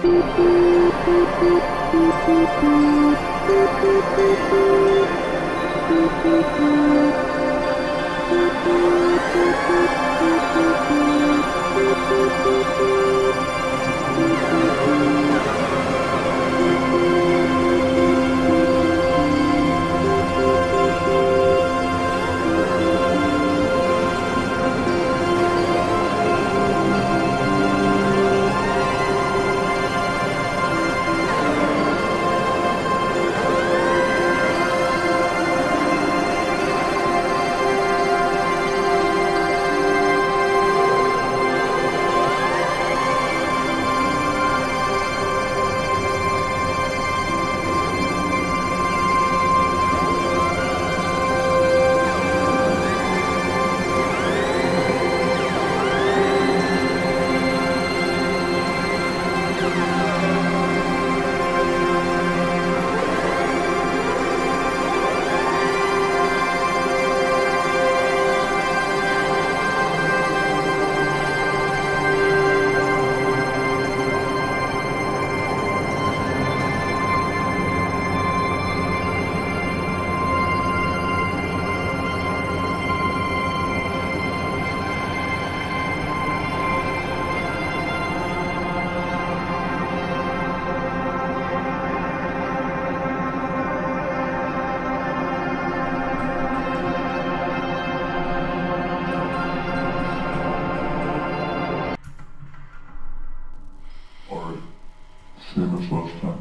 Same as last time.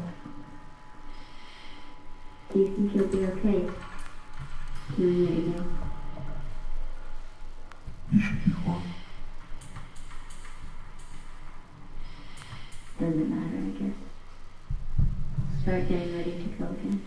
Do you think you'll be okay? Knowing that you know? You should be fine. Doesn't matter, I guess. Start getting ready to go again.